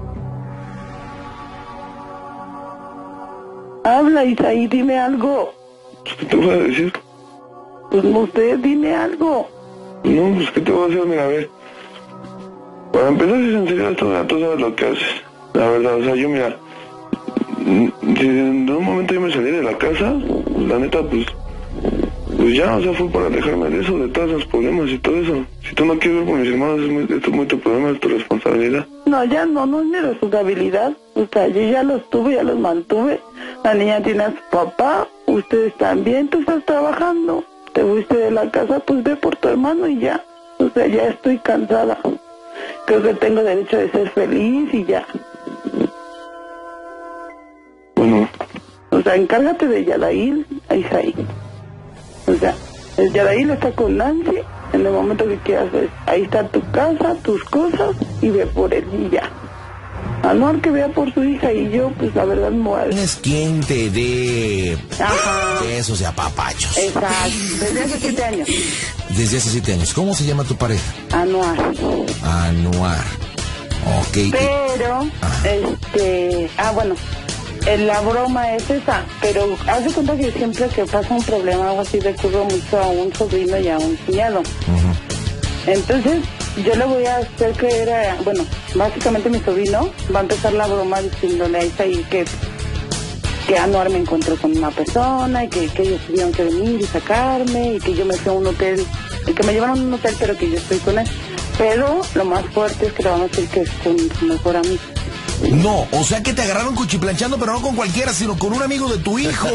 S3: Habla, Isaí, dime algo.
S4: ¿Qué te voy a decir?
S3: Pues no sé, dime algo.
S4: No, pues ¿qué te voy a hacer? Mira, a ver. Para empezar, si es en serio esto, tú sabes lo que haces. La verdad, o sea, yo mira, si en un momento yo me salí de la casa, la neta, pues ya, o sea, fue para alejarme de eso, de todos esos problemas y todo eso. Si tú no quieres ver con mis hermanos, esto es muy tu problema, es tu responsabilidad.
S3: No, ya no es mi responsabilidad. O sea, yo ya los tuve, ya los mantuve. La niña tiene a su papá, ustedes también, tú estás trabajando. Te fuiste de la casa, pues ve por tu hermano y ya. O sea, ya estoy cansada. Creo que tengo derecho de ser feliz y ya.
S4: Bueno.
S3: O sea, encárgate de Yadail, Isaí. O sea, el Yadail está con Nancy, en el momento que quieras ver. Ahí está tu casa, tus cosas, y ve por él y ya. Anuar que vea por su hija y yo, pues la verdad muero.
S2: ¿Tienes quien te dé
S3: Ajá.
S2: besos y apapachos?
S3: Exacto, desde hace 7 años.
S2: Desde hace 7 años. ¿Cómo se llama tu pareja?
S3: Anuar.
S2: Anuar. Ok.
S3: Pero, bueno, la broma es esa, pero haz de cuenta que siempre que pasa un problema algo así recurro mucho a un sobrino y a un cuñado. Entonces, yo le voy a hacer creer bueno, básicamente mi sobrino va a empezar la broma diciéndole a Isaí que Anuar me encontró con una persona y que ellos tuvieron que venir y sacarme y que yo me fui a un hotel, y que me llevaron a un hotel pero que yo estoy con él. Pero lo más fuerte es que le van a decir que es con su mejor amigo.
S2: No, o sea que te agarraron cuchiplanchando, pero no con cualquiera, sino con un amigo de tu hijo.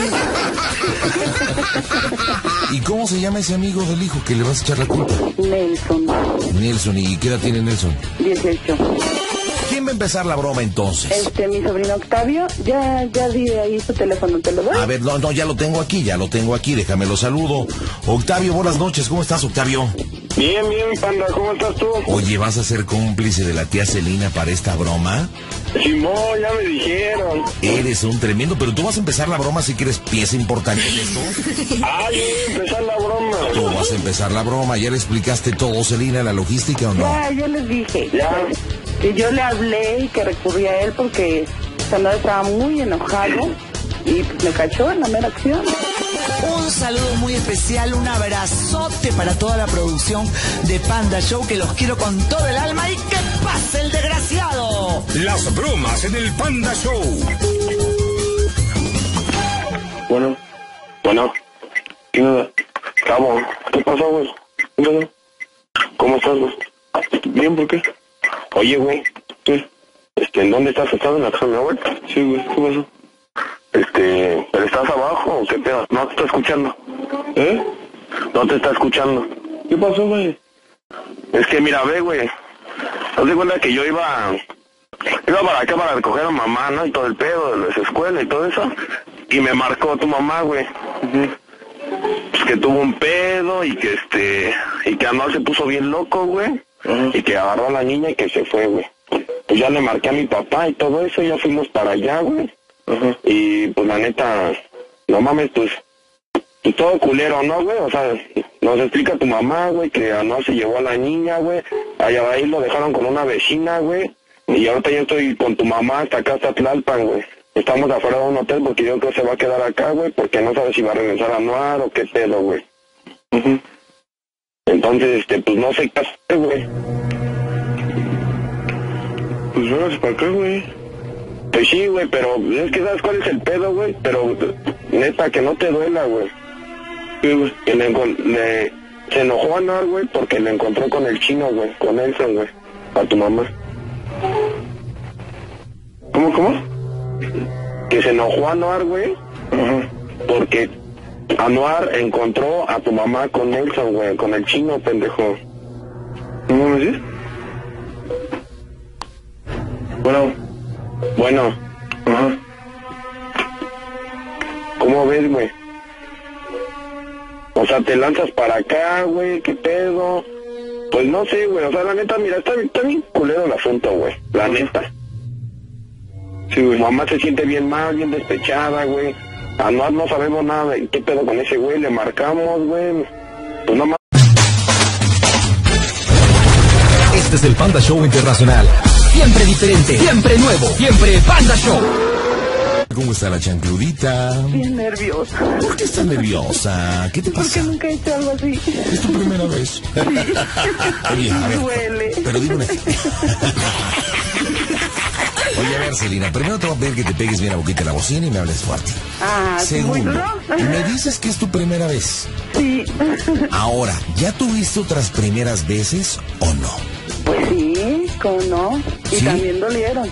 S2: ¿Y cómo se llama ese amigo del hijo que le vas a echar la culpa?
S3: Nelson.
S2: Nelson, ¿y qué edad tiene Nelson?
S3: 18.
S2: ¿Quién va a empezar la broma entonces?
S3: Mi sobrino Octavio, ya di ahí su teléfono, ¿te lo doy?
S2: A ver, no, ya lo tengo aquí, déjame lo saludo. Octavio, buenas noches, ¿cómo estás, Octavio?
S6: Bien, panda, ¿cómo estás tú?
S2: Oye, ¿vas a ser cómplice de la tía Celina para esta broma?
S6: Simón, ya me dijeron.
S2: Eres un tremendo, pero tú vas a empezar la broma si quieres pieza importante en esto.
S6: Yo voy a empezar la broma.
S2: Tú vas a empezar la broma, ¿ya le explicaste todo, Celina, la logística o no?
S3: Ya, yo les dije.
S6: Ya.
S3: Que yo le hablé y que recurrí a él porque Sandra estaba muy enojado y pues me cachó en la mera acción.
S5: Un saludo muy especial, un abrazote para toda la producción de Panda Show, que los quiero con todo el alma y que pase el desgraciado.
S7: Las bromas en el Panda Show.
S4: Bueno. ¿Qué nada?
S6: Cabo,
S4: ¿Qué pasó, güey? ¿Qué pasó?
S6: ¿cómo estás, güey?
S4: Bien, ¿por qué?
S6: Oye, güey,
S4: ¿Qué?
S6: ¿en dónde estás? ¿Estás en la casa de mi abuela?
S4: Sí, güey, ¿qué pasó?
S6: ¿Pero estás abajo o qué pedo? No te está escuchando.
S4: ¿Eh?
S6: No te está escuchando.
S4: ¿Qué pasó, güey?
S6: Es que mira, ve, güey. Haz de cuenta que yo iba para acá para recoger a mamá, ¿no? Y todo el pedo de su escuela y todo eso. Y me marcó tu mamá, güey. Pues que tuvo un pedo y que Anuar se puso bien loco, güey. Y que agarró a la niña y que se fue, güey. Pues ya le marqué a mi papá y todo eso, ya fuimos para allá, güey. Y pues la neta, no mames, pues todo culero, ¿no, güey? O sea, nos explica tu mamá, güey, que Anuar se llevó a la niña, güey. Allá ahí lo dejaron con una vecina, güey. Y ahorita yo estoy con tu mamá hasta acá, hasta Tlalpan, güey. Estamos afuera de un hotel porque yo creo que se va a quedar acá, güey, porque no sabe si va a regresar a Anuar o qué pedo, güey. Entonces, pues no sé qué hacer, güey.
S4: Pues vámonos para acá, güey.
S6: Pues sí, güey, pero es que ¿sabes cuál es el pedo, güey? Pero neta, que no te duela, güey.
S4: Sí, güey.
S6: Que se enojó Anuar, güey, porque le encontró con el chino, güey, con Elson, güey, a tu mamá.
S4: ¿Cómo?
S6: Que se enojó Anuar, güey,
S4: Ajá.
S6: porque Anuar encontró a tu mamá con Nelson, güey, con el chino, pendejo.
S4: ¿Cómo me dices?
S6: Bueno,
S4: Ajá.
S6: ¿cómo ves, güey? O sea, te lanzas para acá, güey, ¿qué pedo? Pues no sé, güey, o sea, la neta, mira, está bien culero el asunto, güey, la neta.
S4: Sí, güey.
S6: Tu mamá se siente bien mal, bien despechada, güey. Anuar no sabemos nada de qué pedo con ese güey, le marcamos, güey. Pues no más.
S1: Este es el Panda Show Internacional. Siempre diferente, siempre nuevo, siempre Panda Show.
S2: ¿Cómo está la chancludita?
S3: Bien nerviosa.
S2: ¿Por qué estás nerviosa? ¿Qué te
S3: Porque
S2: pasa?
S3: nunca he hecho algo así.
S2: Es tu primera vez. Oye, a ver,
S3: Duele.
S2: pero dime una... Oye, a ver, Celina, primero te voy a pedir que te pegues bien la boquita de la bocina y me hables fuerte.
S3: Ah, ¿sí, muy
S2: Segundo,
S3: duro?
S2: me dices que es tu primera vez.
S3: Sí.
S2: Ahora, ¿ya tuviste otras primeras veces o no?
S3: Pues sí, ¿cómo no? Y
S2: ¿Sí?
S3: también dolieron.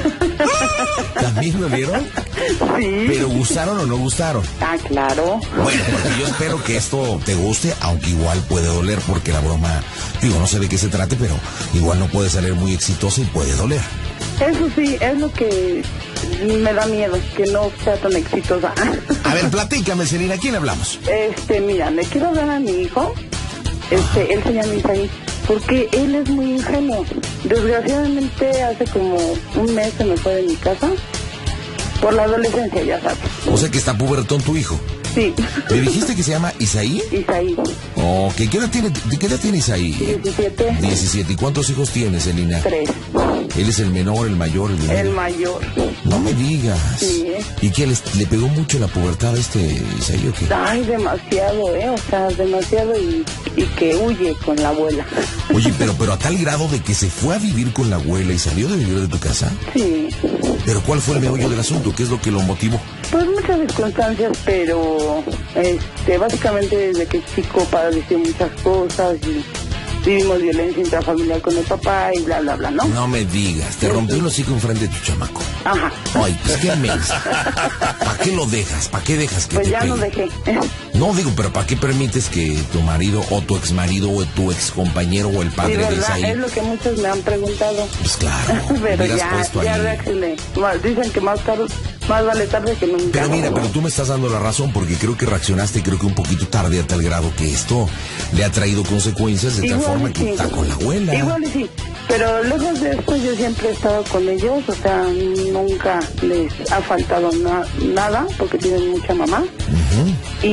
S2: ¿También lo vieron?
S3: Sí.
S2: ¿Pero gustaron o no gustaron?
S3: Ah, claro.
S2: Bueno, porque yo espero que esto te guste, aunque igual puede doler porque la broma, digo, no sé de qué se trate, pero igual no puede salir muy exitosa y puede doler.
S3: Eso sí, es lo que me da miedo, que no sea tan exitosa.
S2: A ver, platícame, Celina, ¿a quién hablamos?
S3: Mira, le quiero hablar a mi hijo. Él se llama Isaí, porque él es muy ingenuo. Desgraciadamente hace como un mes se me fue de mi casa por la adolescencia, ya sabes.
S2: O sea que está pubertón tu hijo.
S3: Sí.
S2: ¿Me dijiste que se llama Isaí?
S3: Isaí,
S2: Ok, ¿qué edad tiene Isaí?
S3: 17.
S2: 17. ¿Y cuántos hijos tienes, Celina?
S3: 3.
S2: Él es el menor, el mayor, el menor.
S3: El mayor.
S2: No me digas.
S3: Sí.
S2: ¿Y qué, le pegó mucho la pubertad a Isaí o qué?
S3: Ay, demasiado, o sea, demasiado y que huye con la abuela.
S2: Oye, pero a tal grado de que se fue a vivir con la abuela y salió de vivir de tu casa.
S3: Sí.
S2: ¿Pero cuál fue el meollo del asunto? ¿Qué es lo que lo motivó?
S3: Pues muchas circunstancias, pero básicamente desde que chico padeció muchas cosas y vivimos violencia intrafamiliar con el papá y bla, bla, bla, ¿no?
S2: No me digas, te rompió el hocico enfrente de tu chamaco.
S3: Ajá.
S2: Ay, pues qué mensa. ¿Para qué lo dejas? ¿Para qué dejas que
S3: Pues
S2: te
S3: ya
S2: pegue?
S3: lo dejé.
S2: No, digo, pero ¿para qué permites que tu marido o tu exmarido o tu excompañero o el
S3: Sí,
S2: padre de
S3: verdad,
S2: Isaí?
S3: es lo que muchos me han preguntado.
S2: Pues claro,
S3: Pero
S2: hubieras puesto
S3: ya
S2: ahí.
S3: reaccioné. Dicen que más vale tarde que nunca.
S2: Pero mira, pero tú me estás dando la razón porque creo que reaccionaste, creo que un poquito tarde a tal grado que esto le ha traído consecuencias de tal
S3: Igual
S2: forma
S3: y
S2: que
S3: sí.
S2: está con la abuela.
S3: Igual y sí, pero lejos de esto yo siempre he estado con ellos, o sea, nunca les ha faltado nada porque tienen mucha mamá.
S2: Ujú.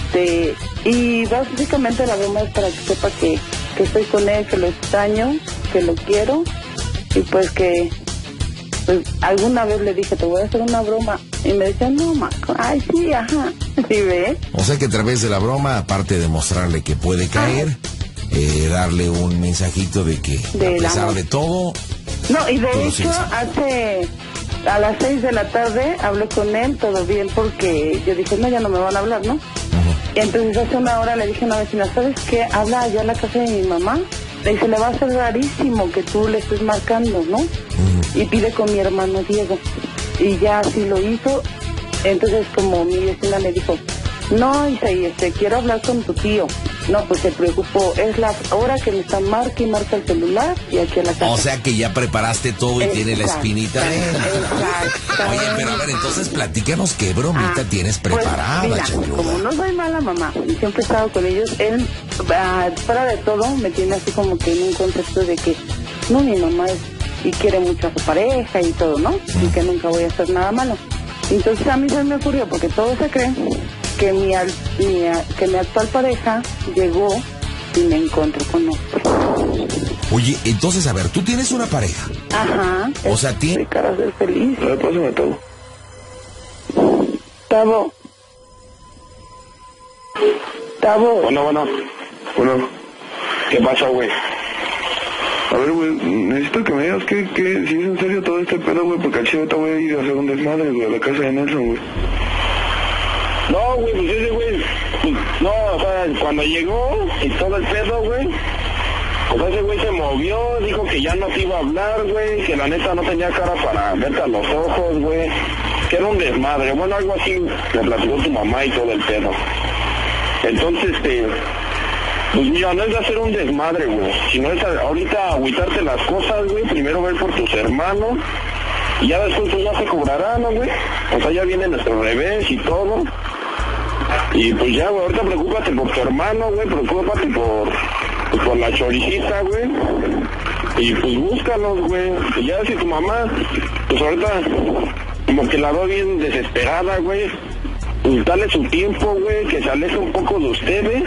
S3: Y básicamente la broma es para que sepa que estoy con él, que lo extraño, que lo quiero y pues que pues alguna vez le dije, te voy a hacer una broma y me decía, no, Marco, ay sí, ajá, ¿sí ve?
S2: O sea que a través de la broma, aparte de mostrarle que puede caer, darle un mensajito de que
S3: Del
S2: a pesar
S3: amor.
S2: de todo,
S3: No, y de
S2: Todo
S3: hecho,
S2: sigues.
S3: a las 6 de la tarde hablé con él, todo bien, porque yo dije, no, ya no me van a hablar, ¿no? Y entonces hace una hora le dije a una vecina, ¿sabes qué? Habla allá en la casa de mi mamá. Le dice, le va a ser rarísimo que tú le estés marcando, ¿no? Y pide con mi hermano Diego. Y ya así lo hizo. Entonces, como mi vecina le dijo, no, Isaí, quiero hablar con tu tío. No, pues se preocupó. Es la hora que me están marca y marca el celular y aquí a la casa.
S2: o sea que ya preparaste todo y tiene la espinita de él.
S3: Exacto.
S2: Oye, pero a ver, entonces platícanos qué bromita tienes preparada,
S3: pues, mira,
S2: chancluda.
S3: como no soy mala mamá y siempre he estado con ellos, él, fuera de todo, me tiene así como que en un concepto de que, no, mi mamá es y quiere mucho a su pareja y todo, ¿no? Y que nunca voy a hacer nada malo. Entonces a mí se me ocurrió, porque todos se creen que mi actual pareja llegó y me encontró con otro.
S2: Oye, entonces, a ver, tú tienes una pareja.
S3: Ajá.
S2: O sea,
S3: Estoy cara de ser feliz.
S4: A ver, pásame todo.
S3: Tavo.
S6: Bueno.
S4: Bueno,
S6: ¿Qué pasa, güey?
S4: A ver, güey, necesito que me digas que si es en serio todo este pedo, güey, porque al chile te voy a ir a hacer un desmadre, güey, a la casa de Nelson, güey.
S6: No, güey, pues ese güey, pues, no, o sea, cuando llegó y todo el pedo, güey, pues ese güey se movió, dijo que ya no te iba a hablar, güey, que la neta no tenía cara para verte a los ojos, güey, que era un desmadre, bueno, algo así me platicó tu mamá y todo el pedo. Entonces, pues mira, no es de hacer un desmadre, güey, sino es ahorita agüitarte las cosas, güey, primero ver por tus hermanos, y ya después pues ya se cobrarán, ¿no, güey? O sea, ya viene nuestro revés y todo. Y pues ya, güey, ahorita preocúpate por tu hermano, güey, preocúpate por la choricita, güey. Y pues búscalos, güey. Y ya si tu mamá, pues ahorita como que la veo bien desesperada, güey. Pues dale su tiempo, güey, que se aleje un poco de ustedes.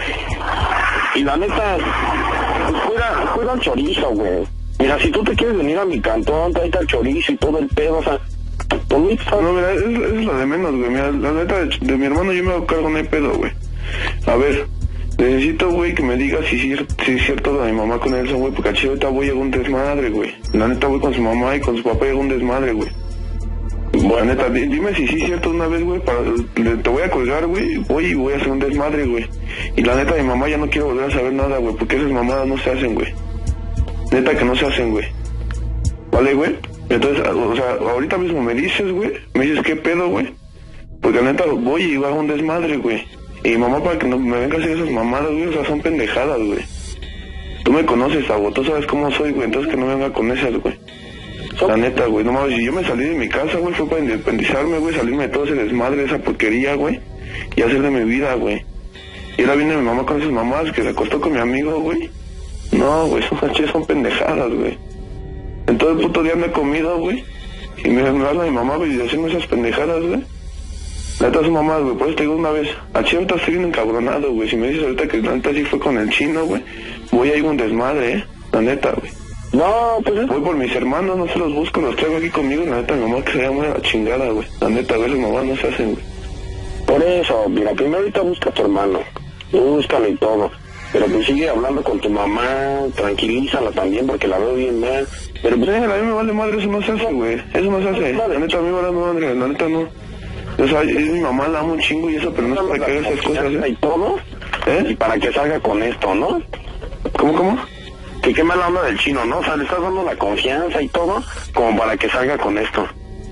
S6: Y la neta, pues cuida al chorizo, güey. Mira, si tú te quieres venir a mi cantón, tráete al chorizo y todo el pedo, o sea...
S4: No, mira, es lo de menos, güey. Mira, la neta de mi hermano yo me hago cargo, no hay pedo, güey. A ver, necesito, güey, que me digas si es cierto lo de mi mamá con Nelson, güey, porque al chile ahorita voy a un desmadre, güey. La neta voy con su mamá y con su papá y hago un desmadre, güey. Bueno, neta, dime si sí es cierto una vez, güey, te voy a colgar, güey, voy a hacer un desmadre, güey. Y la neta, mi mamá ya no quiero volver a saber nada, güey, porque esas mamadas no se hacen, güey. Neta que no se hacen, güey. ¿Vale, güey? Entonces, o sea, ahorita mismo me dices, güey, me dices qué pedo, güey. Porque la neta voy y hago un desmadre, güey. Y mi mamá para que no me venga a hacer esas mamadas, güey, o sea, son pendejadas, güey. Tú me conoces, Agua, tú sabes cómo soy, güey, entonces que no venga con esas, güey. La neta, güey, no mames, si yo me salí de mi casa, güey, fue para independizarme, güey, salirme de todo ese desmadre, esa porquería, güey, y hacer de mi vida, güey. Y ahora viene mi mamá con esas mamadas que se acostó con mi amigo, güey. No, güey, son pendejadas, güey. En todo el puto día me he comido, güey. Y me habla mi mamá, güey, haciendo esas pendejadas, güey. La neta son mamadas, güey, por eso te digo una vez. A ahorita estoy bien encabronado, güey. Si me dices ahorita que la neta sí fue con el chino, güey, voy a ir a un desmadre, la neta, güey.
S6: No, pues...
S4: Voy por mis hermanos, no se los busco, los traigo aquí conmigo. La neta, mi mamá que se llama la chingada, güey. La neta, a ver, mamá no se hacen, güey.
S6: Por eso, mira, primero ahorita busca a tu hermano. Búscalo y todo. Pero pues sigue hablando con tu mamá, tranquilízala también porque la veo bien mal. Pero pues...
S4: a mí me vale madre, eso no se hace, güey. Eso no se hace. La neta, a mí me vale madre, la neta no. O sea, es mi mamá, la amo un chingo y eso, pero no es para que haga esas cosas, ¿eh?
S6: Y todo, y para que salga con esto, ¿no?
S4: ¿Cómo?
S6: Que qué mala onda del chino, ¿no? O sea, le estás dando la confianza y todo, como para que salga con esto.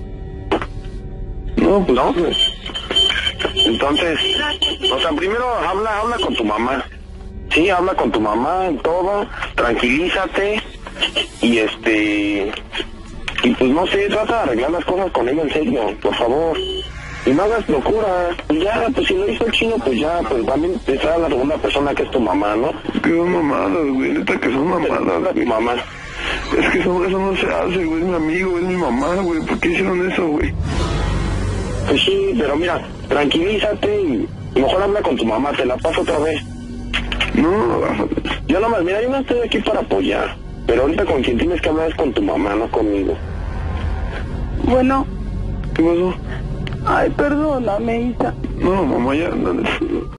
S4: No, pues
S6: ¿no? Entonces, o sea, primero habla con tu mamá. Sí, habla con tu mamá en todo, tranquilízate y y pues no sé, trata de arreglar las cosas con ella en serio, por favor. Y no hagas locura. Y ya, pues si lo hizo el chino, pues ya, pues también está la segunda persona que es tu mamá, ¿no?
S4: Que son mamadas, güey, neta que son mamadas,
S6: güey. Mamá.
S4: Es que eso no se hace, güey, es mi amigo, es mi mamá, güey, ¿por qué hicieron eso, güey?
S6: Pues sí, pero mira, tranquilízate y mejor habla con tu mamá, te la paso otra vez.
S4: No,
S6: yo nomás, mira, yo no estoy aquí para apoyar, pero ahorita con quien tienes que hablar es con tu mamá, no conmigo.
S3: Bueno.
S4: ¿Qué pasó?
S3: Ay, perdóname, hija.
S4: No, mamá, ya...